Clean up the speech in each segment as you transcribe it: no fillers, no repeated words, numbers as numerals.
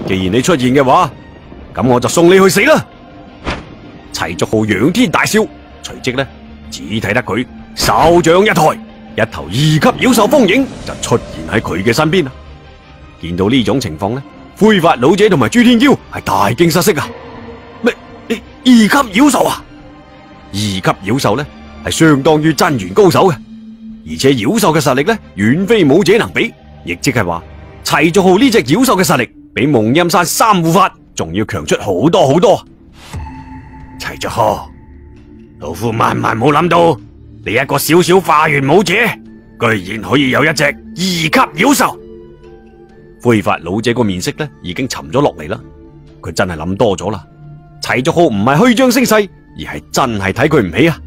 既然你出現嘅話，咁我就送你去死啦！齊竹浩仰天大笑，隨即呢，只睇得佢手掌一抬，一頭2級妖獸風影就出現喺佢嘅身邊啦。見到呢種情況呢，灰髮老者同埋朱天驕係大驚失色啊！咩2級妖獸啊？2級妖獸呢係相當於真元高手嘅，而且妖獸嘅實力呢遠非武者能比，亦即係話齊竹浩呢隻妖獸嘅實力比蒙陰山三護法仲要強出好多好多。齊竹浩，老夫萬萬冇諗到，你一個小小化元武者，居然可以有一隻2級妖獸。灰髮老者個面色呢已經沉咗落嚟啦，佢真係諗多咗啦。齊竹浩唔係虛張聲勢，而係真係睇佢唔起啊！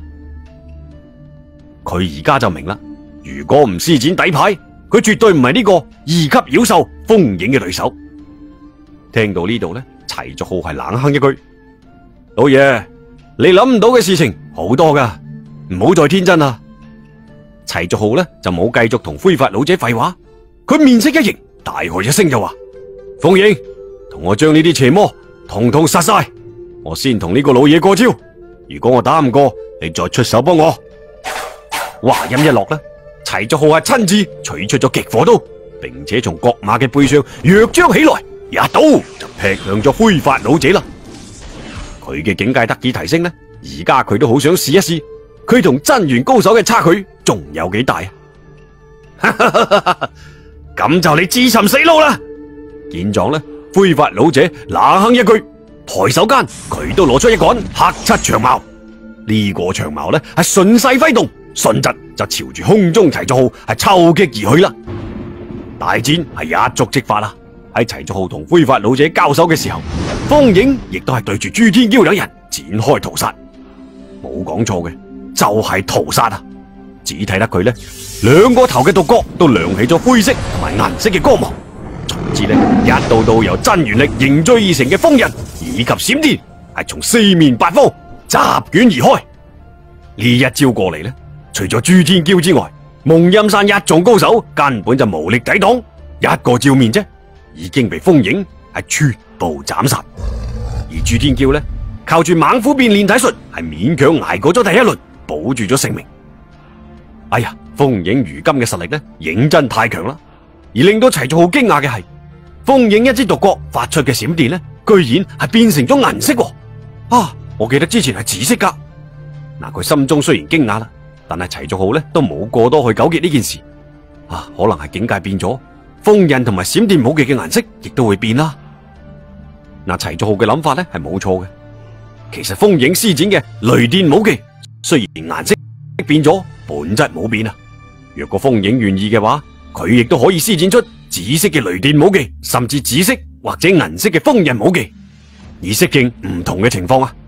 佢而家就明啦，如果唔施展底牌，佢絕對唔係呢個2級妖獸風影嘅對手。聽到呢度呢，齊竹浩係冷哼一句：老爺，你諗唔到嘅事情好多噶，唔好再天真啦。齊竹浩呢就冇繼續同灰髮老者廢話，佢面色一凝，大喝一聲就話：風影，同我將呢啲邪魔統統殺晒，我先同呢個老嘢過招，如果我打唔過，你再出手幫我。話音一落呢，齊竹浩係親自取出咗極火刀，並且從角馬嘅背上躍將起來，一刀就劈向咗灰髮老者啦。佢嘅境界得以提升呢，而家佢都好想試一試，佢同真元高手嘅差距仲有幾大啊！咁就你自尋死路啦！見狀呢，灰髮老者冷哼一句，抬手間佢都攞出一杆黑漆長矛，呢個長矛呢係順勢揮動，順疾就朝住空中齊竹浩係抽擊而去啦。大戰係一觸即發啦！喺齊竹浩同灰髮老者交手嘅時候，風影亦都係對住朱天驕等人展開屠殺，冇講錯嘅就係屠殺啊！只睇得佢呢兩個頭嘅獨角都亮起咗灰色同埋銀色嘅光芒，從之呢一道道由真元力凝聚而成嘅鋒刃以及閃電係從四面八方雜捲而開。呢一招過嚟呢，除咗朱天驕之外，蒙陰山一眾高手根本就無力抵擋，一個照面啫，已經被風影係全部斬殺。而朱天驕呢，靠住猛虎變練體術係勉強捱過咗第一輪，保住咗性命。哎呀，風影如今嘅實力呢，認真太強啦！而令到齊竹浩驚訝嘅係，風影一支獨角發出嘅閃電呢，居然係變成咗銀色喎！啊，我記得之前係紫色噶。嗱，佢心中雖然驚訝啦，但係齊竹浩呢都冇過多去糾結呢件事。啊，可能係境界變咗，風刃同埋閃電武技嘅顏色亦都會變啦。嗱，齊竹浩嘅諗法呢係冇錯嘅。其實風影施展嘅雷電武技，雖然顏色變咗，本質冇變啊！若果風影願意嘅話，佢亦都可以施展出紫色嘅雷電武技，甚至紫色或者銀色嘅風刃武技，以適應唔同嘅情況啊！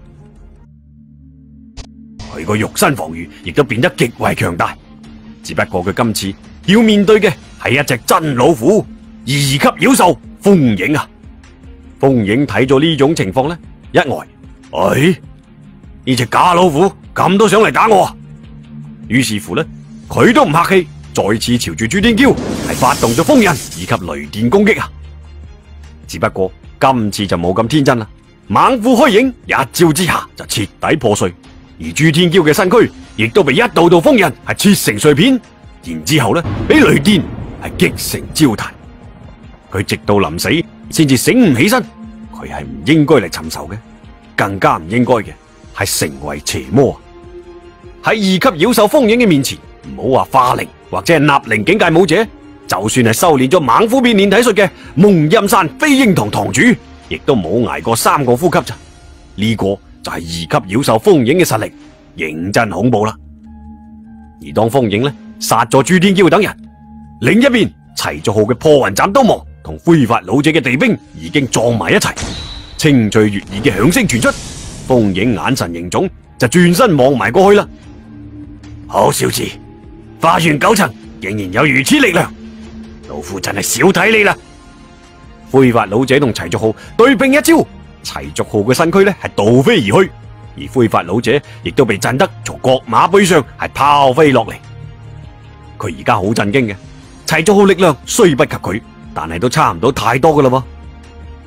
佢個肉身防禦亦都變得極為強大，只不過佢今次要面對嘅係一隻真老虎2級妖獸風影啊！風影睇咗呢種情況呢，一呆，呢隻假老虎咁都想嚟打我啊！於是乎呢，佢都唔客氣，再次朝住朱天驕係發動咗風刃以及雷電攻擊啊！只不過今次就冇咁天真啦，猛虎虛影一招之下就徹底破碎，而朱天驕嘅身軀亦都被一道道風刃係切成碎片，然之後呢，俾雷電係擊成焦炭。佢直到臨死先至醒唔起身，佢係唔應該嚟尋仇嘅，更加唔應該嘅係成為邪魔。喺2級妖獸風影嘅面前，唔好話化靈或者係納靈境界武者，就算係修煉咗猛虎變練體術嘅蒙陰山飛鷹堂堂主，亦都冇挨過3個呼吸咋。呢個就係2級妖獸風影嘅實力，認真恐怖啦。而當風影呢殺咗朱天驕等人，另一邊齊竹浩嘅破雲斬刀芒同灰髮老者嘅地兵已經撞埋一齊，清脆悅耳嘅響聲傳出，風影眼神凝重，就轉身望埋過去啦。好小子，化元9層竟然有如此力量，老夫真係少睇你啦！灰髮老者同齊竹浩對拼一招，齊竹浩嘅身軀呢係倒飛而去，而灰髮老者亦都被震得從角馬背上係拋飛落嚟。佢而家好震驚嘅，齊竹浩力量雖不及佢，但係都差唔到太多噶啦噃。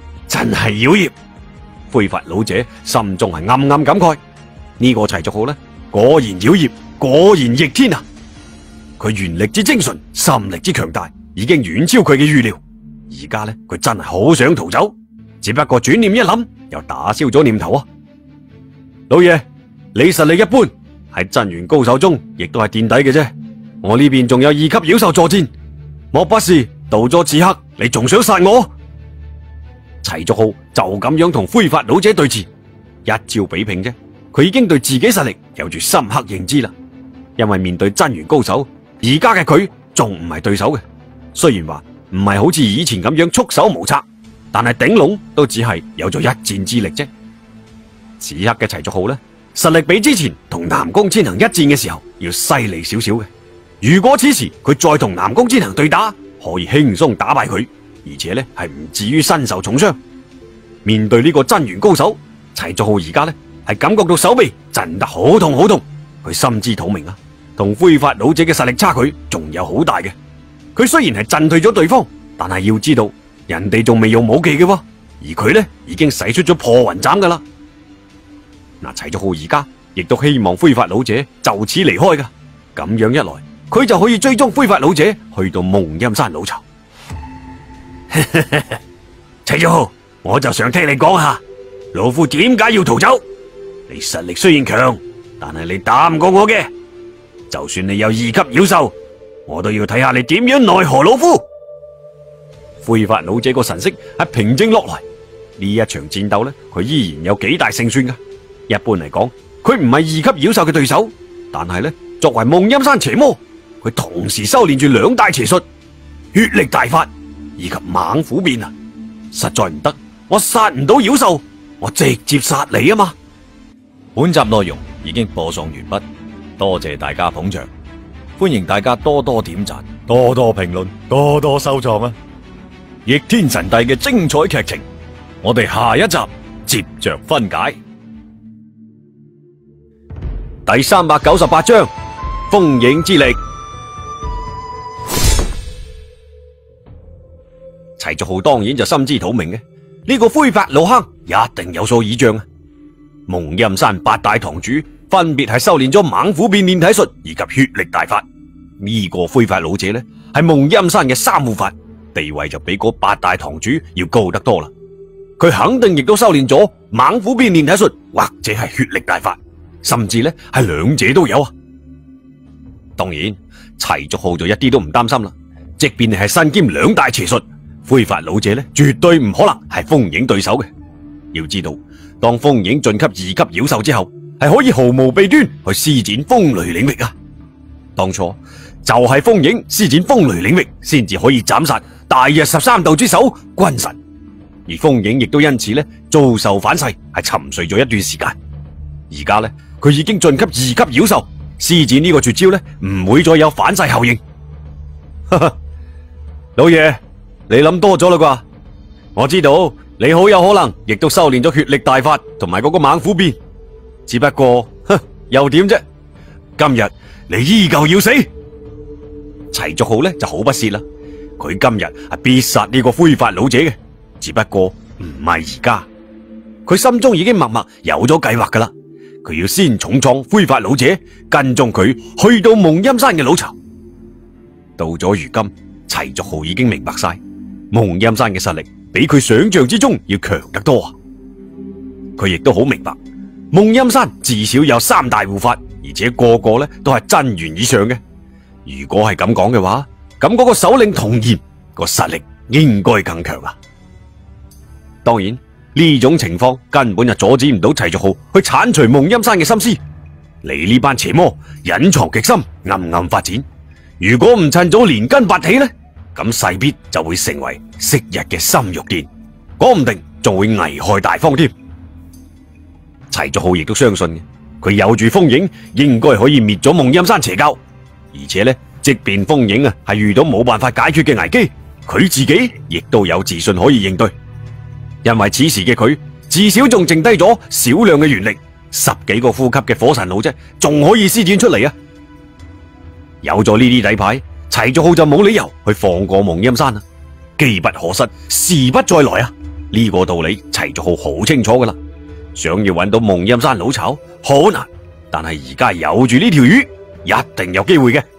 真係妖孽！灰髮老者心中係暗暗感慨，呢個齊族號呢，果然妖孽，果然逆天啊！佢原力之精純，心力之強大，已經遠超佢嘅預料。而家呢，佢真係好想逃走，只不過轉念一諗，又打消咗念頭啊！老爺，你實力一般，喺鎮元高手中亦都係墊底嘅啫。我呢邊仲有2級妖獸助戰，莫不是到咗此刻，你仲想殺我？齊族浩就咁樣同灰髮老者對峙，一朝比拼啫，佢已經對自己實力有住深刻認知啦。因為面對鎮元高手，而家嘅佢仲唔係對手嘅。雖然話唔係好似以前咁樣束手無策，但係頂籠都只係有咗一戰之力啫。此刻嘅齊族浩呢，實力比之前同南宮千行一戰嘅時候要犀利少少嘅。如果此時佢再同南宮千行對打，可以輕鬆打敗佢，而且呢係唔至於身受重傷。面對呢個鎮元高手，齊族浩而家呢係感覺到手臂震得好痛好痛。佢心知肚明啊，同灰髮老者嘅實力差距仲有好大嘅。佢雖然係震退咗對方，但係要知道人哋仲未用武技嘅喎，而佢呢已經使出咗破雲斬噶啦。嗱，齊族浩而家亦都希望灰髮老者就此離開噶，咁樣一來，佢就可以追蹤灰髮老者去到夢陰山老巢。齊族浩，我就想聽你講下，老夫點解要逃走？你實力雖然強，但係你打唔過我嘅。就算你有2級妖獸，我都要睇下你點樣奈何老夫。灰髮老者個神色係平靜落來，呢一場戰鬥呢，佢依然有幾大勝算噶。一般嚟講，佢唔係2級妖獸嘅對手，但係呢，作為夢陰山邪魔，佢同時修煉住2大邪術，血力大法以及猛虎變啊，實在唔得，我殺唔到妖獸，我直接殺你啊嘛。 本集內容已經播送完畢，多謝大家捧場，歡迎大家多多點讚、多多評論、多多收藏啊！逆天神帝嘅精彩劇情，我哋下一集接着分解。 第398章風影之力。齊族浩當然就心知肚明嘅，呢個灰髮老坑一定有所倚仗啊！夢陰山8大堂主分別係修煉咗猛虎變練體術以及血力大法，呢個灰髮老者呢係夢陰山嘅3護法，地位就比嗰8大堂主要高得多啦。佢肯定亦都修煉咗猛虎變練體術或者係血力大法，甚至呢係2者都有啊！當然，齊族浩就一啲都唔擔心啦，即便係身兼2大邪術，灰髮老者呢絕對唔可能係風影對手嘅。要知道，當風影晉級2級妖獸之後，係可以毫無弊端去施展風雷領域啊！當初就係風影施展風雷領域，先至可以斬殺大日13道之首君神，而風影亦都因此呢遭受反噬，係沉睡咗一段時間。而家呢，佢已經晉級2級妖獸，施展呢個絕招呢唔會再有反噬效應。老爺，你諗多咗啦啩？我知道你好有可能亦都修煉咗血力大法同埋嗰個猛虎變，只不過又點啫？今日你依舊要死。齊族浩呢就好不屑啦，佢今日係必殺呢個灰髮老者嘅，只不過唔係而家。佢心中已經默默有咗計劃噶啦，佢要先重創灰髮老者，跟蹤佢去到夢陰山嘅老巢。到咗如今，齊族浩已經明白晒夢陰山嘅實力比佢想象之中要強得多啊！佢亦都好明白，夢陰山至少有3大護法，而且個個呢都係真元以上嘅。如果係咁講嘅話，咁嗰個首領童言個實力應該更強啊！當然呢種情況根本就阻止唔到齊族浩去鏟除夢陰山嘅心思。你呢班邪魔隱藏極深，暗暗發展，如果唔趁早連根拔起呢，咁勢必就會成為昔日嘅心玉殿，講唔定仲會危害大方添。齊族浩亦都相信嘅，佢有住風影，應該可以滅咗夢陰山邪教。而且呢，即便風影係遇到冇辦法解決嘅危機，佢自己亦都有自信可以應對。因為此時嘅佢至少仲剩低咗少量嘅元力，10幾個呼吸嘅火神腦啫，仲可以施展出嚟啊！有咗呢啲底牌，齊族浩就冇理由去放過夢陰山啦。機不可失，時不再來啊！ 呢個道理齊竹浩好清楚噶啦。想要揾到夢陰山老巢好難，但係而家有住呢條魚，一定有機會嘅。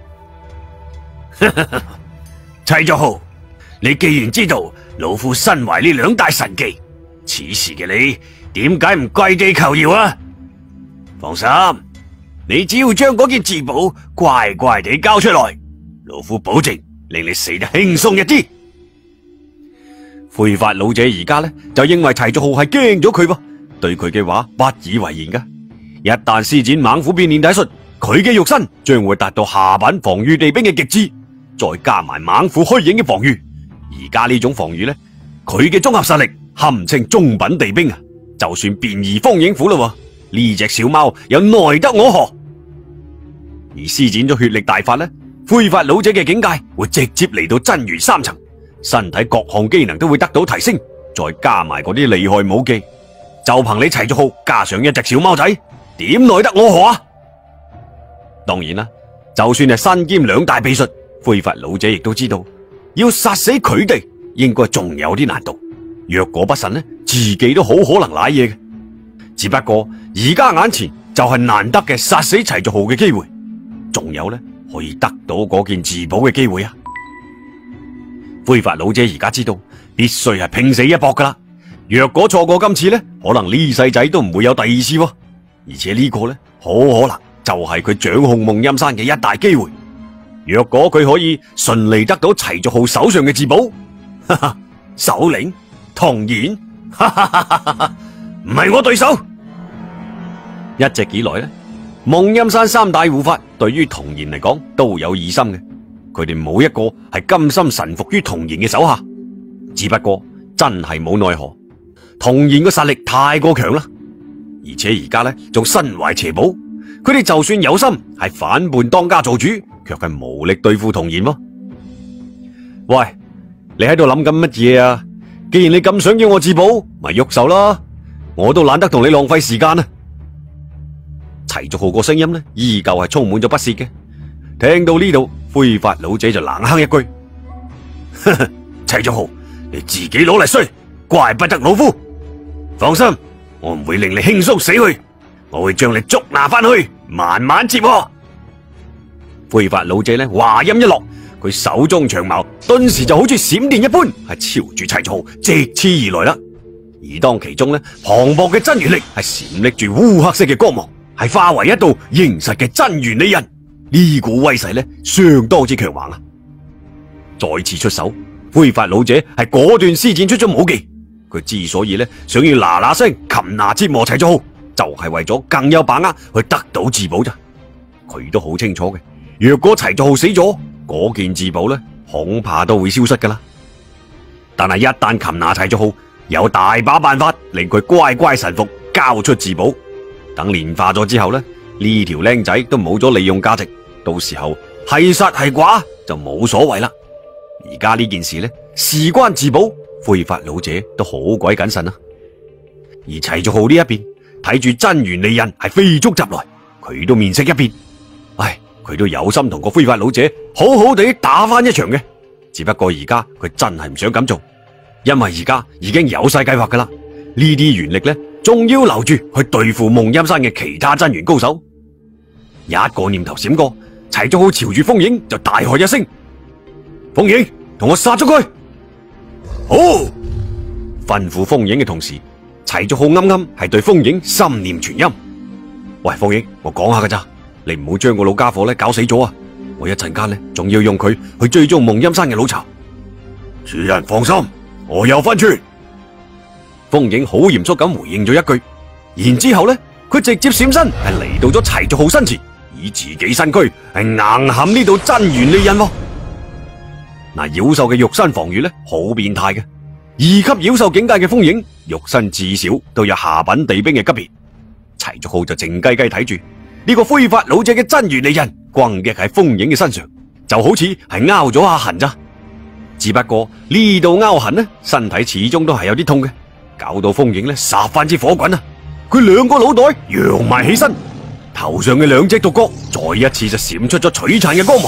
齊竹浩，你既然知道老夫身懷呢兩大神技，此時嘅你點解唔跪地求饒啊？放心，你只要將嗰件至寶乖乖地交出來，老夫保證令你死得輕鬆一啲。灰髮老者而家呢，就認為齊竹浩係驚咗佢噃，對佢嘅話不以為然噶。一旦施展猛虎變練體術，佢嘅肉身將會達到下品防禦地兵嘅極致，再加埋猛虎虛影嘅防禦，而家呢種防禦呢，佢嘅綜合實力堪稱中品地兵啊！就算便宜風影虎啦，呢隻小貓又奈得我何？而施展咗血力大法呢，灰髮老者嘅境界會直接嚟到真元3層，身體各項機能都會得到提升，再加埋嗰啲厲害武技，就憑你齊竹浩加上一隻小貓仔，點奈得我何啊？當然啦，就算係身兼兩大秘術，灰髮老者亦都知道，要殺死佢哋應該仲有啲難度。若果不慎呢，自己都好可能瀨嘢嘅。只不過而家眼前就係難得嘅殺死齊竹浩嘅機會，仲有呢可以得到嗰件至寶嘅機會啊！灰髮老者而家知道必須係拼死一搏噶啦。若果錯過今次呢，可能呢世仔都唔會有第二次喎。而且呢個呢，好可能就係佢掌控夢陰山嘅一大機會。若果佢可以順利得到齊竹浩手上嘅至寶，哈哈，首領童言，哈哈哈哈哈，唔係我對手。一直以來呢，夢陰山三大護法對於童言嚟講都有疑心嘅，佢哋冇一個係甘心臣服於童言嘅手下。只不過真係冇奈何，童言嘅實力太過強啦，而且而家呢仲身懷邪寶，佢哋就算有心係反叛當家做主，卻係無力對付童言喎。喂，你喺度諗緊乜嘢啊？既然你咁想要我至寶，咪喐手啦！我都懶得同你浪費時間啊！齊竹浩個聲音呢，依舊係充滿咗不屑嘅。聽到呢度，灰髮老者就冷哼一句：呵呵，齊竹浩，你自己攞嚟衰，怪不得老夫。放心，我唔會令你輕鬆死去，我會將你捉拿翻去，慢慢接喎。灰髮老者呢，話音一落，佢手中長矛頓時就好似閃電一般，係朝住齊竹浩直刺而來啦。而當其中呢，磅礴嘅真元力係閃爍住烏黑色嘅光芒，係化為一道凝實嘅真元利刃。呢股威勢呢，相當之強橫啊！再次出手，灰髮老者係果斷施展出咗武技。佢之所以呢，想要嗱嗱聲擒拿折磨齊竹浩，就係為咗更有把握去得到至寶咋。佢都好清楚嘅，若果齊竹浩死咗，嗰件至寶呢，恐怕都會消失噶啦。但係一旦擒拿齊竹浩，有大把辦法令佢乖乖臣服，交出至寶。等煉化咗之後呢，呢條僆仔都冇咗利用價值，到時候係殺係剮就冇所謂啦。而家呢件事呢，事關至寶，灰髮老者都好鬼謹慎啊。而齊竹浩呢一邊睇住真元利刃係飛速襲來，佢都面色一變。唉，佢都有心同個灰髮老者好好地打翻一場嘅，只不過而家佢真係唔想咁做，因為而家已經有晒計劃噶啦。呢啲元力呢，仲要留住去對付夢陰山嘅其他真元高手。一個念頭閃過，齊竹浩朝住風影就大喝一聲：風影，同我殺咗佢！好！吩咐風影嘅同時，齊竹浩啱啱係對風影心念傳音：喂，風影，我講下噶咋，你唔好將個老家伙咧搞死咗啊！我一陣間咧仲要用佢去追蹤夢陰山嘅老巢。主人放心，我有分寸。風影好嚴肅咁回應咗一句，然之後咧，佢直接閃身係嚟到咗齊竹浩身前，以自己身軀係硬冚呢度真元利刃。嗱，妖獸嘅肉身防禦咧好變態嘅，2級妖獸境界嘅風影，肉身至少都有下品地兵嘅級別。齊竹浩就靜雞雞睇住呢個灰髮老者嘅真元利刃轟擊喺風影嘅身上，就好似係拗咗下痕咋。只不過呢度拗痕呢，身體始終都係有啲痛嘅，搞到風影咧十分之火滾啊！佢兩個腦袋揚埋起身，頭上嘅兩隻獨角再一次就閃出咗璀璨嘅光芒，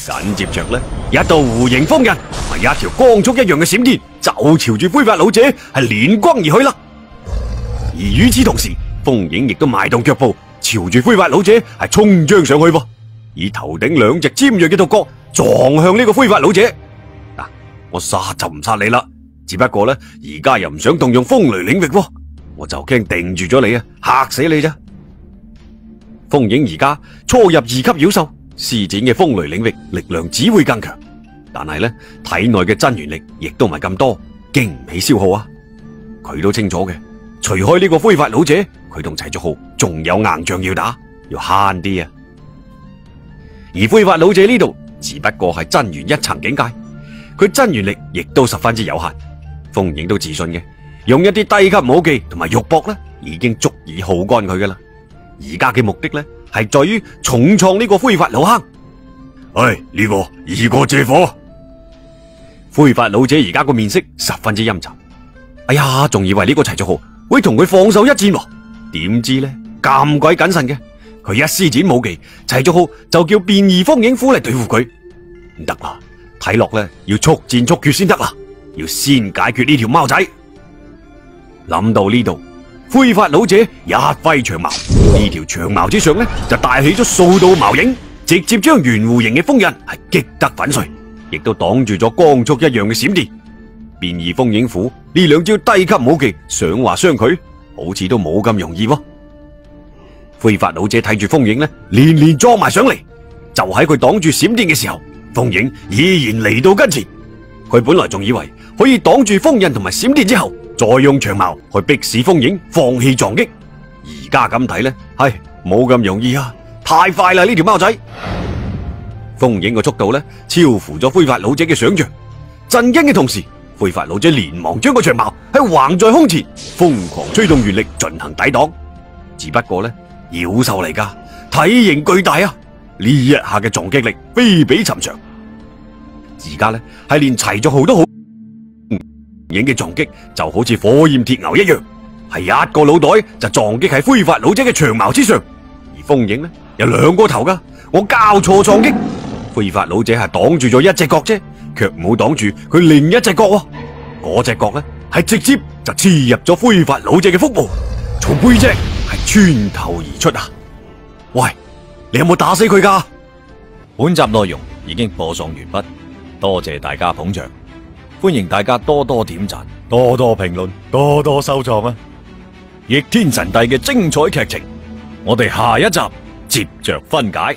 緊接着呢，一道弧形鋒刃同埋一條光速一樣嘅閃電就朝住灰髮老者係連轟而去啦。而與此同時，風影亦都邁動腳步，朝住灰髮老者係衝將上去噃，以頭頂兩隻尖銳嘅獨角撞向呢個灰髮老者。嗱，我殺就唔殺你啦，只不過呢，而家又唔想動用風雷領域喎，我就驚定住咗你啊，嚇死你咋！風影而家初入2級妖獸，施展嘅風雷領域力量只會更強，但係呢，體內嘅真元力亦都唔係咁多，經唔起消耗啊！佢都清楚嘅，除開呢個灰髮老者，佢同齊竹號仲有硬仗要打，要慳啲啊！而灰髮老者呢度只不過係真元1層境界，佢真元力亦都十分之有限。風影都自信嘅，用一啲低級武技同埋肉搏呢，已經足以耗乾佢噶啦。而家嘅目的呢，係在於重創呢個灰髮老坑。呢個二哥借火。灰髮老者而家個面色十分之陰沉。哎呀，仲以為呢個齊竹號會同佢放手一戰喎，點知呢，咁鬼謹慎嘅，佢一施展武技，齊竹號就叫變異風影斧嚟對付佢。唔得啦，睇落呢，要速戰速決先得啦，要先解決呢條貓仔。諗到呢度，灰髮老者一揮長矛，呢條長矛之上呢，就帶起咗數道矛影，直接將圓弧形嘅風刃係擊得粉碎，亦都擋住咗光速一樣嘅閃電。變異風影斧呢兩招低級武技，想話傷佢，好似都冇咁容易喎。灰髮老者睇住風影呢，連連撞埋上嚟，就喺佢擋住閃電嘅時候，風影依然嚟到跟前。佢本來仲以為可以擋住風刃同埋閃電之後，再用長矛去逼使風影放棄撞擊，而家咁睇呢，係冇咁容易啊！太快啦呢條貓仔，風影嘅速度呢，超乎咗灰髮老者嘅想象。震驚嘅同時，灰髮老者連忙將個長矛喺橫在胸前，瘋狂吹動元力進行抵擋。只不過呢，妖獸嚟噶，體型巨大啊！呢一下嘅撞擊力非比尋常。而家呢，係連齊竹號都好。影嘅撞擊就好似火焰鐵牛一樣，係一個腦袋就撞擊喺灰髮老者嘅長矛之上，而風影呢，有兩個頭噶，我交錯撞擊，灰髮老者係擋住咗一隻角啫，卻冇擋住佢另一隻角喎，嗰隻角呢，係直接就刺入咗灰髮老者嘅腹部，從背脊係穿透而出啊！喂，你有冇打死佢噶？ 本集內容已經播送完畢，多謝大家捧場。歡迎大家多多點讚、多多評論、多多收藏啊！逆天神帝嘅精彩劇情，我哋下一集接着分解。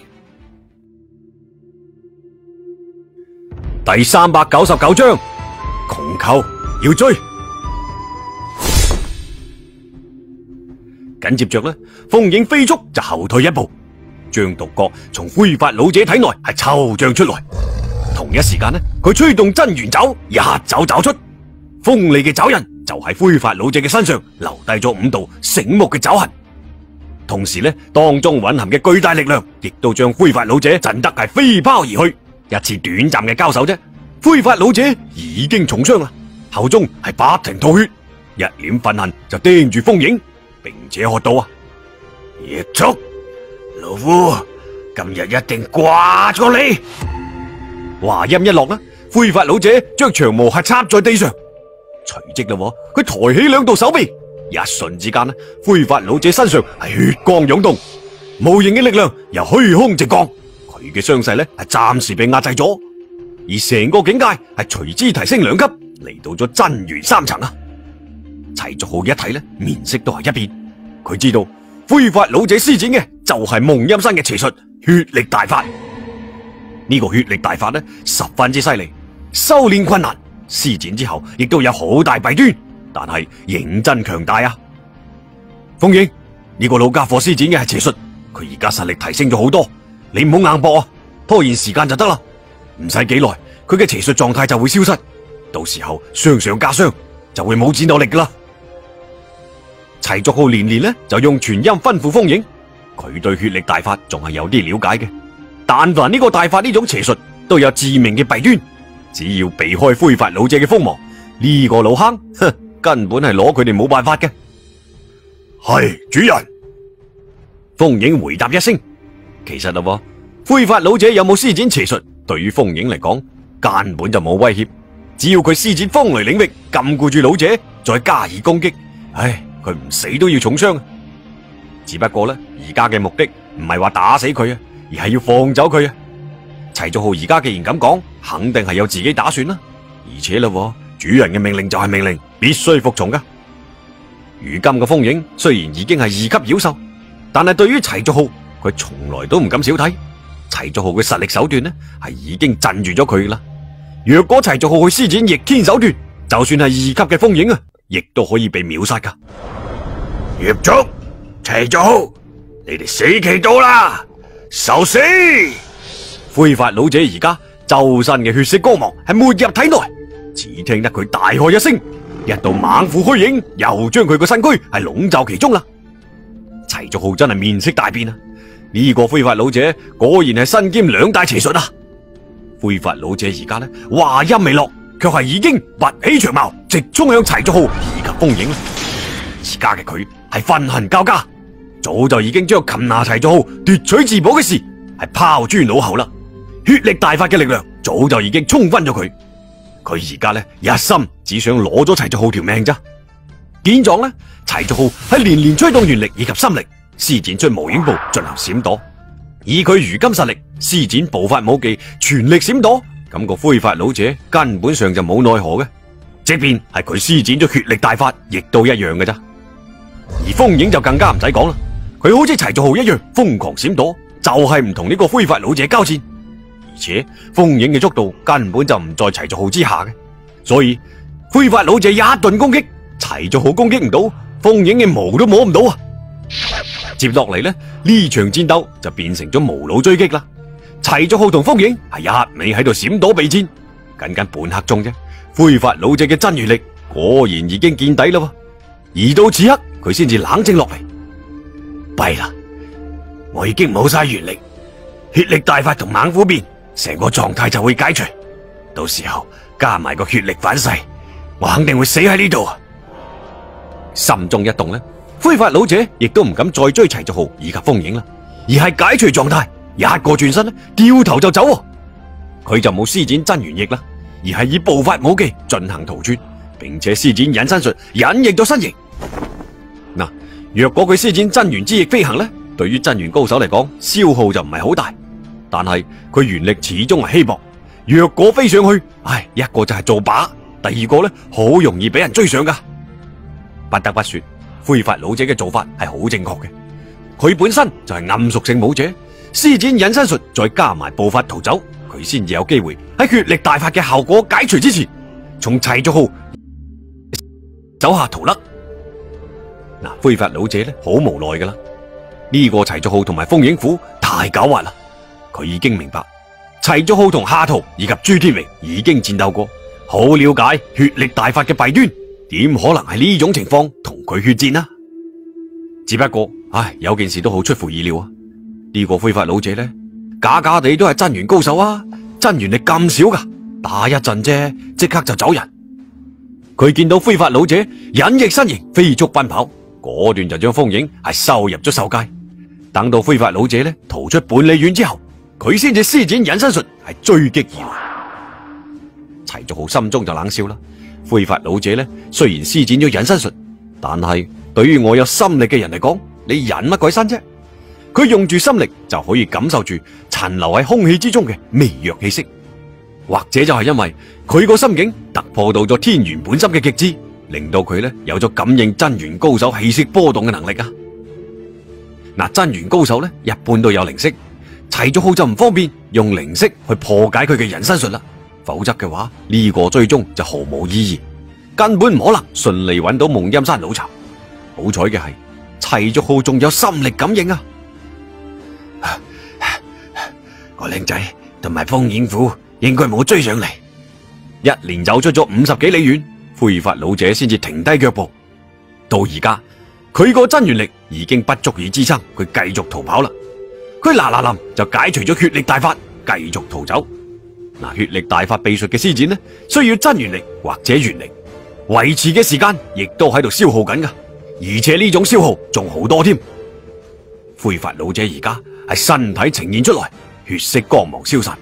第399章，窮寇要追。緊接着呢，風影飛速就後退一步，將獨角從灰髮老者體內係抽象出來。同一時間呢，佢吹動真元爪，一爪爪出，鋒利嘅爪印就喺灰髮老者嘅身上留低咗5道醒目嘅爪痕。同時呢，當中蘊含嘅巨大力量，亦都將灰髮老者震得係飛拋而去。一次短暫嘅交手啫，灰髮老者已經重傷啦，口中係不停吐血，一臉憤恨就盯住風影，並且喝道啊：孽畜，老夫今日一定掛咗你！話音一落啦，灰髮老者將長矛係插在地上，隨即啦，佢抬起2道手臂，一瞬之間呢，灰髮老者身上係血光湧動，無形嘅力量由虛空直降，佢嘅傷勢呢係暫時被壓制咗，而成個境界係隨之提升2級，嚟到咗真元3層啊！齊竹號一睇呢，面色都係一變，佢知道灰髮老者施展嘅就係夢陰山嘅邪術血力大法。呢個血力大法呢，十分之犀利，修煉困難，施展之後亦都有好大弊端，但係認真強大啊！風影，呢個老家伙施展嘅係邪術，佢而家實力提升咗好多，你唔好硬搏啊，拖延時間就得啦，唔使幾耐，佢嘅邪術狀態就會消失，到時候傷上加傷，就會冇戰鬥力噶啦。齊竹號連連呢就用傳音吩咐風影，佢對血力大法仲係有啲了解嘅。但凡呢個大法呢種邪術都有致命嘅弊端，只要避開灰髮老者嘅鋒芒，呢個老坑根本係攞佢哋冇辦法嘅。係主人，風影回答一聲。其實啦，灰髮老者有冇施展邪術， 對於風影嚟講根本就冇威脅，只要佢施展風雷領域禁錮住老者，再加以攻擊，佢唔死都要重傷。只不過呢，而家嘅目的唔係話打死佢啊，而係要放走佢啊。齊祖浩而家既然咁講，肯定係有自己打算啦。而且啦，主人嘅命令就係命令，必須服從噶。如今嘅風影雖然已經係2級妖獸，但係對於齊祖浩，佢從來都唔敢小睇。齊祖浩嘅實力手段呢，係已經鎮住咗佢啦。若果齊祖浩去施展逆天手段，就算係2級嘅風影啊，亦都可以被秒殺噶。 葉族、齊祖浩，你哋死期到啦，受死！ 灰髮老者而家周身嘅血色光芒係沒入體內，只聽得佢大喝一聲，一道猛虎虛影又將佢個身軀係籠罩其中啦。齊祖浩真係面色大變啊！呢個灰髮老者果然係身兼2大邪術啊！灰髮老者而家呢，話音未落，卻係已經拔起長矛，直衝向齊祖浩以及風影啦。而家嘅佢係憤恨交加，早就已經將擒拿齊祖浩奪取至寶嘅事係拋諸腦後啦。血力大法嘅力量早就已經沖昏咗佢，佢而家呢，一心只想攞咗齊祖浩條命咋。見狀呢，齊祖浩係連連催動元力以及心力，施展出無影步進行閃躲。以佢如今實力，施展步法武技全力閃躲，咁個灰髮老者根本上就冇奈何嘅。即便係佢施展咗血力大法，亦都一樣嘅咋。而風影就更加唔使講啦，佢好似齊祖浩一樣瘋狂閃躲，就係唔同呢個灰髮老者交戰。而且風影嘅速度根本就唔在齊祖浩之下嘅，所以灰髮老者一頓攻擊，齊祖浩攻擊唔到，風影嘅毛都摸唔到啊！接落嚟呢場戰鬥就變成咗無腦追擊啦。齊祖浩同風影係一味喺度閃躲避戰，僅僅半刻鐘啫，灰髮老者嘅真元力果然已經見底啦。而到此刻佢先至冷靜落嚟， 弊啦，我已經冇晒元力，血力大法同猛虎變，成個狀態就會解除，到時候加埋個血力反噬，我肯定會死喺呢度啊！ 心中一動呢，灰髮老者亦都唔敢再追齊祖浩以及風影啦，而係解除狀態，一個轉身掉頭就走。佢就冇施展真元翼啦，而係以步法武技進行逃竄，並且施展隱身術隱匿咗身形。嗱，若果佢施展真元之翼飛行呢，對於真元高手嚟講消耗就唔係好大，但係佢元力始終係稀薄，若果飛上去，一個就係做靶，第二個呢好容易俾人追上噶。不得不說，灰髮老者嘅做法係好正確嘅。佢本身就係暗屬性武者，施展隱身術再加埋步法逃走，佢先至有機會喺血力大法嘅效果解除之前，從齊祖浩手下逃甩。灰髮老者呢好無奈噶啦，呢個齊祖浩同埋風影虎太狡猾啦。佢已經明白齊祖浩同夏圖以及朱天榮已經戰鬥過，好了解血力大法嘅弊端，點可能係呢種情況同佢血戰啊？只不過有件事都好出乎意料啊！呢個灰髮老者呢，假假地都係真元高手啊，真元力咁少噶，打一陣啫，即刻就走人。佢見到灰髮老者隱匿身形飛速奔跑，果斷就將風影係收入咗獸界。等到灰髮老者呢逃出半里遠之後，佢先至施展隱身術係追擊而來。齊祖浩心中就冷笑啦。灰髮老者呢雖然施展咗隱身術，但係對於我有心力嘅人嚟講，你隱乜鬼身啫？佢用住心力就可以感受住殘留喺空氣之中嘅微弱氣息，或者就係因為佢個心境突破到咗天元本心嘅極致，令到佢呢有咗感應真元高手氣息波動嘅能力啊！真元高手呢一般都有靈識，齊祖浩就唔方便用靈識去破解佢嘅隱身術啦，否則嘅話呢個追蹤就毫無意義，根本唔可能順利揾到夢陰山老巢。好彩嘅係齊祖浩仲有心力感應啊！ 個靚仔同埋風影虎應該冇追上嚟。 一連走出咗50幾里遠，灰髮老者先至停低腳步。到而家佢個真元力已經不足以支撐佢繼續逃跑啦。佢嗱嗱臨就解除咗血力大法，繼續逃走。血力大法秘術嘅施展呢，需要真元力或者元力，維持嘅時間亦都喺度消耗緊噶，而且呢種消耗仲好多添。灰髮老者而家係身體呈現出來，血色光芒消散，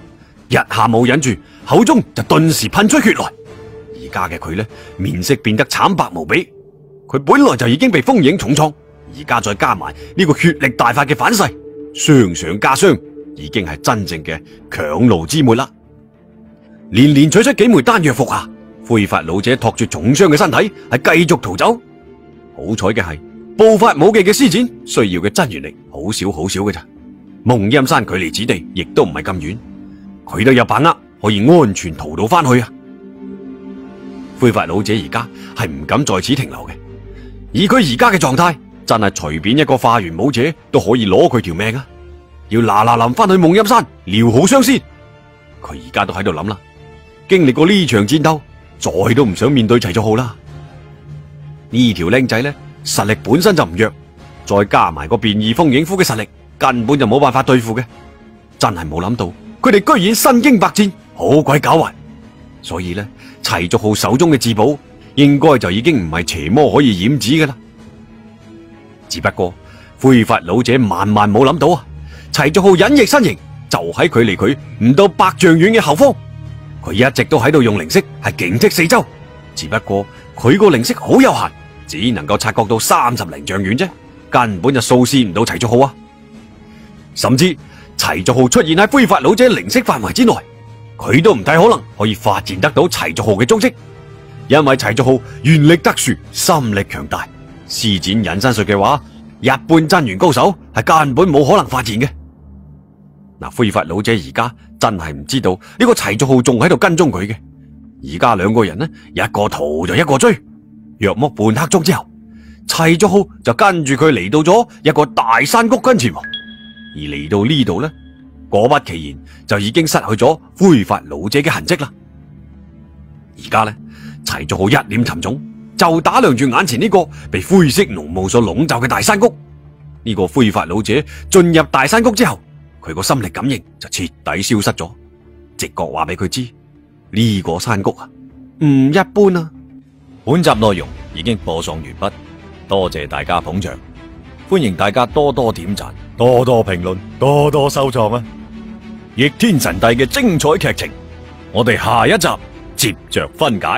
一下冇忍住，口中就頓時噴出血來。而家嘅佢呢，面色變得慘白無比。佢本來就已經被風影重創，而家再加埋呢個血力大發嘅反噬，傷上加傷，已經係真正嘅強弩之末啦。連連取出幾枚丹藥服下，灰髮老者托住重傷嘅身體，係繼續逃走。好彩嘅係，步法武技嘅施展需要嘅真元力好少嘅咋。夢陰山距離此地亦都唔係咁遠，佢都有把握可以安全逃到翻去啊！灰髮老者而家係唔敢在此停留嘅，以佢而家嘅狀態，真係隨便一個化元武者都可以攞佢條命啊！要嗱臨翻去夢陰山療好傷先。佢而家都喺度諗啦，經歷過呢場戰鬥，再都唔想面對齊卓浩啦。呢條僆仔呢，實力本身就唔弱，再加埋個變異風影夫嘅實力，根本就冇辦法對付嘅。真係冇諗到，佢哋居然身經百戰，好鬼狡猾。所以呢，齊卓浩手中嘅至寶，應該就已經唔係邪魔可以染指嘅啦。只不過灰髮老者萬萬冇諗到啊！齊卓浩隱匿身形，就喺距離佢唔到100丈遠嘅後方。佢一直都喺度用靈識係警惕四周，只不過佢個靈識好有限，只能夠察覺到30零丈遠啫，根本就掃視唔到齊卓浩啊！甚至齊卓浩出現喺灰髮老者靈識範圍之內，佢都唔太可能可以發現得到齊卓浩嘅蹤跡，因為齊卓浩元力特殊，心力強大，施展隱身術嘅話，一般真元高手係根本冇可能發現嘅。嗱，灰髮老者而家真係唔知道呢個齊卓浩仲喺度跟蹤佢嘅。而家兩個人呢，一個逃就一個追。約莫半刻鐘之後，齊卓浩就跟住佢嚟到咗一個大山谷跟前。而嚟到呢度呢，果不其然就已經失去咗灰髮老者嘅痕跡啦。而家呢，齊卓浩一臉沉重，就打量住眼前呢個被灰色濃霧所籠罩嘅大山谷。呢個灰髮老者進入大山谷之後，佢個心力感應就徹底消失咗，直覺話俾佢知呢個山谷啊唔一般啊。 本集內容已經播送完畢，多謝大家捧場，歡迎大家多多點讚、多多評論、多多收藏啊！逆天神帝嘅精彩劇情，我哋下一集接着分解。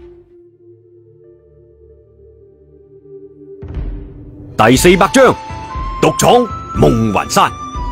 第400章獨闖夢雲山。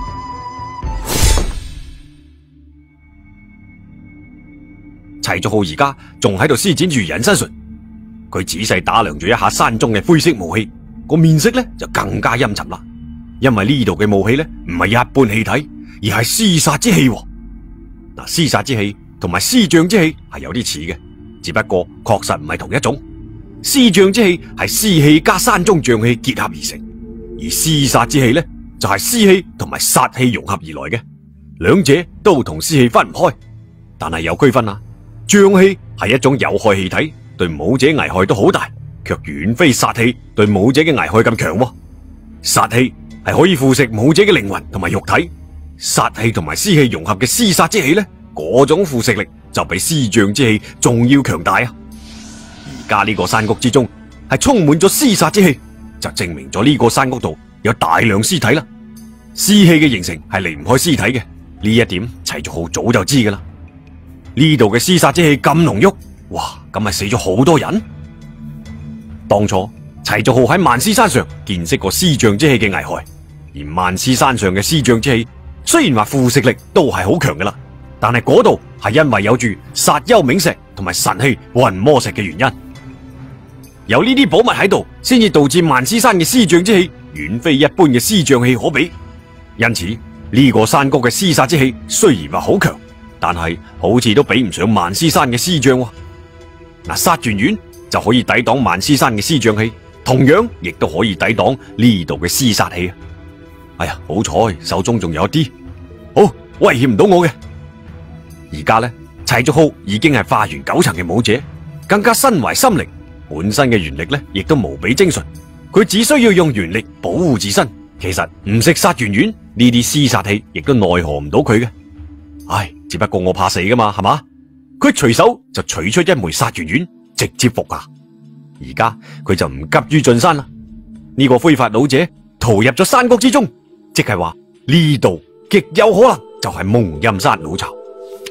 齊卓浩而家仲喺度施展住隱身術，佢仔細打量住一下山中嘅灰色霧氣，個面色咧就更加陰沉啦。因為呢度嘅霧氣咧唔係一般氣體，而係屍殺之氣。嗱，屍殺之氣同埋屍瘴之氣係有啲似嘅，只不過確實唔係同一種。屍瘴之氣係屍氣加山中瘴氣結合而成，而屍殺之氣咧就係屍氣同埋殺氣融合而來嘅，兩者都同屍氣分唔開，但係有區分啊。瘴氣係一種有害氣體，對武者危害都好大，卻遠非殺氣對武者嘅危害咁強。殺氣係可以腐蝕武者嘅靈魂同埋肉體，殺氣同埋屍氣融合嘅屍殺之氣呢，嗰種腐蝕力就比屍瘴之氣仲要強大啊！而家呢個山谷之中係充滿咗屍殺之氣，就證明咗呢個山谷度有大量屍體啦。屍氣嘅形成係離唔開屍體嘅，呢一點齊卓浩早就知噶啦。呢度嘅屍殺之氣咁濃郁，哇，咁咪死咗好多人。當初齊卓浩喺萬屍山上見識過屍瘴之氣嘅危害，而萬屍山上嘅屍瘴之氣雖然話腐蝕力都係好強噶啦，但係嗰度係因為有住殺幽冥石同埋神器雲魔石嘅原因，有呢啲寶物喺度，先至導致萬屍山嘅屍瘴之氣遠非一般嘅屍瘴氣可比。因此呢個山谷嘅屍殺之氣雖然話好強，但係好似都比唔上萬屍山嘅屍瘴。嗱，殺完丸就可以抵擋萬屍山嘅屍瘴氣，同樣亦都可以抵擋呢度嘅屍殺氣。哎呀，好彩手中仲有一啲，好威脅唔到我嘅。而家呢，齊卓浩已經係化元9層嘅武者，更加身懷心力，本身嘅元力呢亦都無比精純。佢只需要用元力保護自身，其實唔食殺元丸呢啲屍殺氣，亦都奈何唔到佢嘅。唉，只不過我怕死噶嘛，係嘛？佢隨手就取出一枚殺元丸，直接服下。而家佢就唔急於進山啦。呢個灰髮老者逃入咗山谷之中，即係話呢度極有可能就係夢陰山老巢。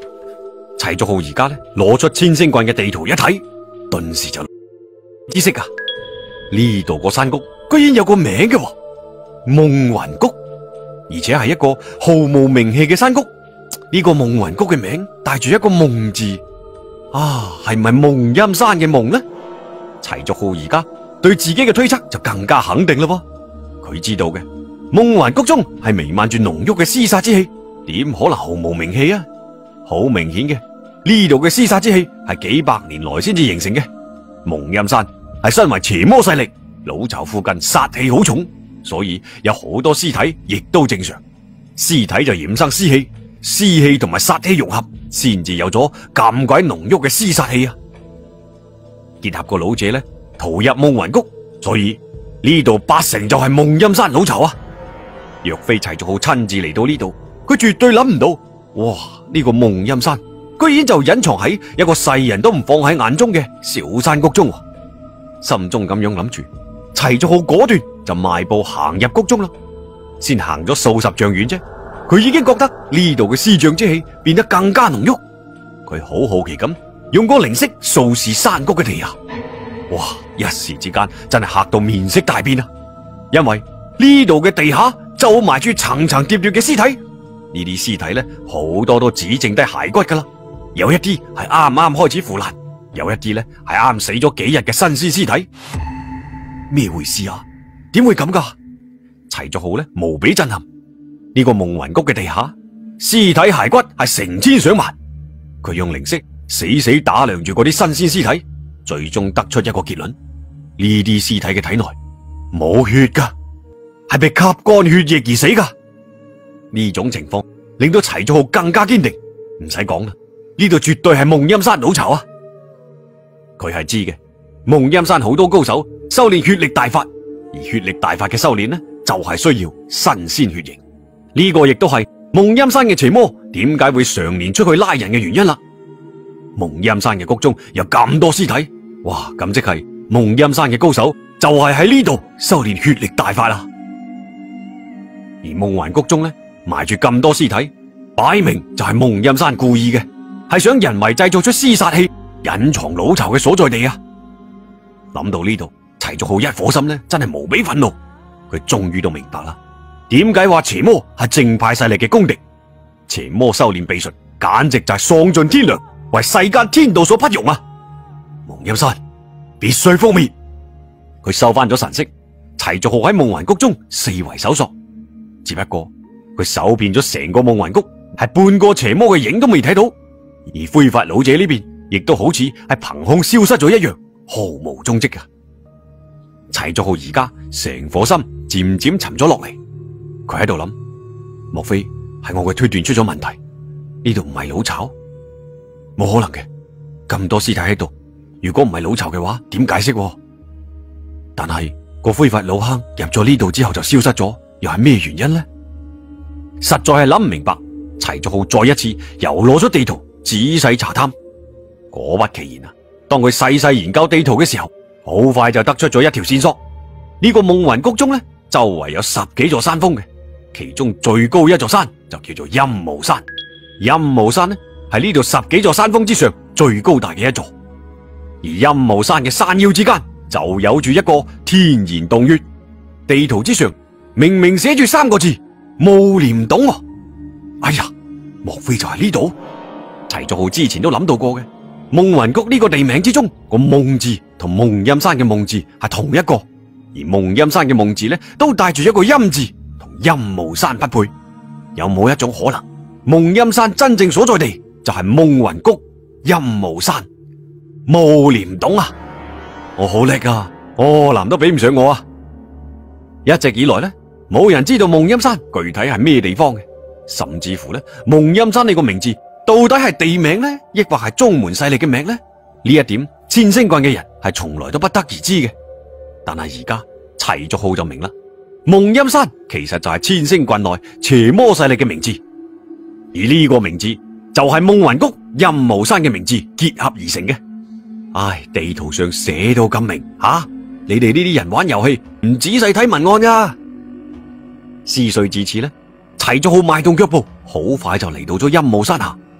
齊竹浩而家呢攞出千星棍嘅地圖一睇，頓時就知識啊！呢度個山谷居然有個名嘅喎，夢雲谷，而且係一個毫無名氣嘅山谷。呢個夢雲谷嘅名帶住一個夢字啊，係唔係夢陰山嘅夢呢？齊竹浩而家對自己嘅推測就更加肯定啦噃。佢知道嘅夢雲谷中係彌漫住濃郁嘅廝殺之氣，點可能毫無名氣啊？好明顯嘅，呢度嘅廝殺之氣係幾百年來先至形成嘅。夢陰山係身為邪魔勢力，老巢附近殺氣好重，所以有好多屍體亦都正常。屍體就衍生屍氣，屍氣同埋殺氣融合，先至有咗咁鬼濃郁嘅廝殺氣啊！結合個老者咧逃入夢雲谷，所以呢度八成就係夢陰山老巢啊！若非齊竹浩親自嚟到呢度，佢絕對諗唔到，哇！呢個夢陰山居然就隱藏喺一個世人都唔放喺眼中嘅小山谷中。心中咁樣諗住，齊竹浩果斷就邁步行入谷中啦。先行咗數十丈遠啫，佢已經覺得呢度嘅屍瘴之氣變得更加濃郁。佢好好奇咁用個靈識掃視山谷嘅地下，哇！一時之間真係嚇到面色大變啊！因為呢度嘅地下就埋住層層疊疊嘅屍體，呢啲屍體咧好多都只剩低骸骨噶啦，有一啲係啱啱開始腐爛，有一啲咧係啱死咗幾日嘅新鮮屍體。咩回事啊？點會咁噶？齊竹浩咧無比震撼，呢個夢雲谷嘅地下屍體骸骨係成千上萬，佢用靈識死死打量住嗰啲新鮮屍體，最終得出一個結論：呢啲屍體嘅體內冇血噶，係被吸乾血液而死噶。呢種情況令到齊竹浩更加堅定，唔使講啦，呢度絕對係夢陰山老巢啊！佢係知嘅，夢陰山好多高手修煉血力大法，而血力大法嘅修煉呢，就係需要新鮮血液。呢個亦都係夢陰山嘅邪魔點解會常年出去拉人嘅原因啦。夢陰山嘅谷中有咁多屍體，哇！咁即係夢陰山嘅高手就係喺呢度修煉血力大法啦。而夢環谷中呢，埋住咁多屍體，擺明就係夢陰山故意嘅，係想人為製造出廝殺氣，隱藏老巢嘅所在地啊！諗到呢度，齊竹浩一顆心呢，真係無比憤怒。佢終於都明白啦，點解話邪魔係正派勢力嘅公敵？邪魔修煉秘術，簡直就係喪盡天良，為世間天道所不容啊！夢陰山必須覆滅。佢收翻咗神色，齊竹浩喺夢環谷中四圍搜索，只不過佢搜遍咗成個夢環谷，係半個邪魔嘅影都未睇到。而灰髮老者呢邊亦都好似係憑空消失咗一樣，毫無蹤跡啊！齊竹浩而家成顆心漸漸沉咗落嚟，佢喺度諗：莫非係我嘅推斷出咗問題？呢度唔係老巢，冇可能嘅。咁多屍體喺度，如果唔係老巢嘅話，點解釋？但係個灰髮老坑入咗呢度之後就消失咗，又係咩原因呢？實在係諗唔明白。齊竹浩再一次又攞咗地圖仔細查探，果不其然啊！當佢細細研究地圖嘅時候，好快就得出咗一條線索。呢個夢雲谷中呢，周圍有10幾座山峰嘅，其中最高一座山就叫做陰霧山。陰霧山呢，係呢度10幾座山峰之上最高大嘅一座，而陰霧山嘅山腰之間就有住一個天然洞穴。地圖之上明明寫住3個字霧簾洞啊！哎呀，莫非就係呢度？齊竹浩之前都諗到過嘅，夢雲谷呢個地名之中個夢字同夢陰山嘅夢字係同一個，而夢陰山嘅夢字呢都帶住一個陰字，同陰霧山匹配。有冇一種可能，夢陰山真正所在地就係夢雲谷陰霧山霧簾洞啊？我好叻啊，柯南都比唔上我啊！一直以來呢，冇人知道夢陰山具體係咩地方嘅。甚至乎咧，夢陰山呢個名字到底係地名呢，抑或係宗門勢力嘅名呢？呢一點千星棍嘅人係從來都不得而知嘅。但係而家齊竹浩就明啦，夢陰山其實就係千星棍內邪魔勢力嘅名字，而呢個名字就係夢雲谷陰霧山嘅名字結合而成嘅。唉，地圖上寫到咁明吓，你哋呢啲人玩遊戲唔仔細睇文案噶。思緒至此呢，齊竹浩邁動腳步，好快就嚟到咗陰霧山下。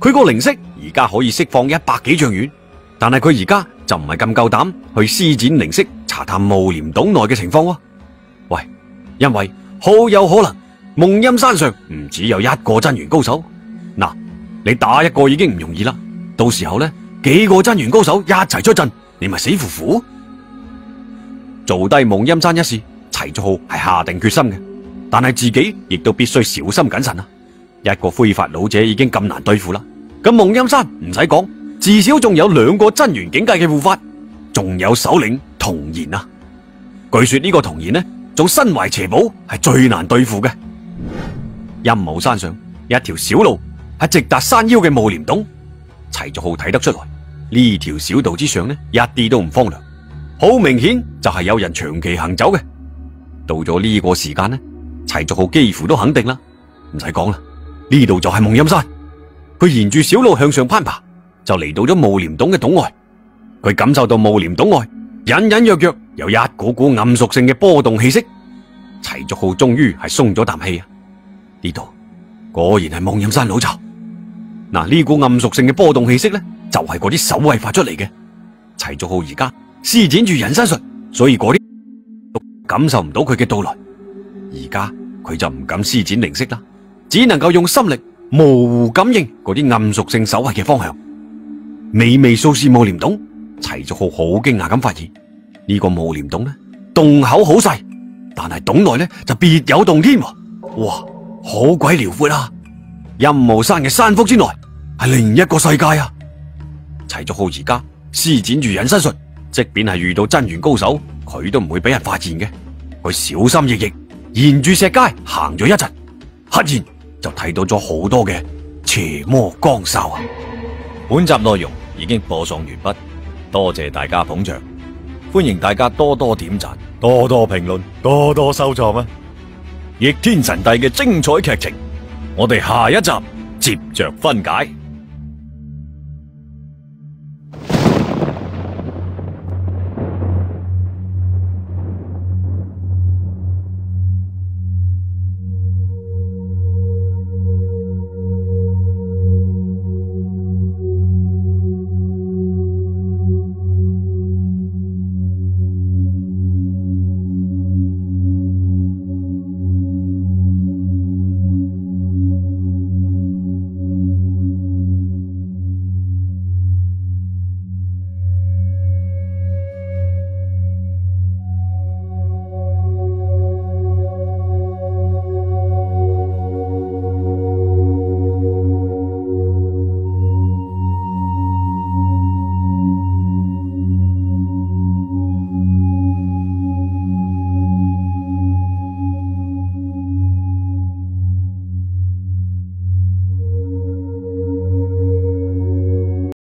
佢個靈識而家可以釋放100幾丈遠，但係佢而家就唔係咁夠膽去施展靈識查探霧簾洞內嘅情況喎。喂，因為好有可能夢陰山上唔只有一個真元高手。嗱，你打一個已經唔容易啦，到時候呢，幾個真元高手一齊出陣，你咪死符符。做低夢陰山一事，齊竹浩係下定決心嘅，但係自己亦都必須小心謹慎啊！一個灰髮老者已經咁難對付啦，咁夢陰山唔使講，至少仲有2個真元境界嘅護法，仲有首領童言啊！據說呢個童言呢，仲身懷邪寶，係最難對付嘅。陰霧山上一條小路係直達山腰嘅霧簾洞，齊竹浩睇得出來，呢條小道之上呢，一啲都唔荒涼，好明顯就係有人長期行走嘅。到咗呢個時間呢，齊竹浩幾乎都肯定啦，唔使講啦，呢度就係夢陰山。佢沿住小路向上攀爬，就嚟到咗霧簾洞嘅洞外。佢感受到霧簾洞外隱隱約約有一股股暗屬性嘅波動氣息。齊竹浩終於係鬆咗啖氣啊！呢度果然係夢陰山老巢。嗱，呢股暗屬性嘅波動氣息呢，就係嗰啲守衛發出嚟嘅。齊竹浩而家施展住隱身術，所以嗰啲感受唔到佢嘅到來。而家佢就唔敢施展靈識啦，只能夠用心力模糊感應嗰啲暗屬性守衛嘅方向。微微掃視霧簾洞，齊竹浩好驚訝咁發現呢個霧簾洞呢，洞口好細，但係洞內呢就別有洞天喎。哇，好鬼遼闊啊！陰霧山嘅山腹之內係另一個世界啊！齊竹浩而家施展住隱身術，即便係遇到真元高手，佢都唔會俾人發現嘅。佢小心翼翼沿住石階行咗一陣，忽然就睇到咗好多嘅邪魔光哨啊！ 本集內容已經播送完畢，多謝大家捧場，歡迎大家多多點讚、多多評論、多多收藏啊！逆天神帝嘅精彩劇情，我哋下一集接着分解。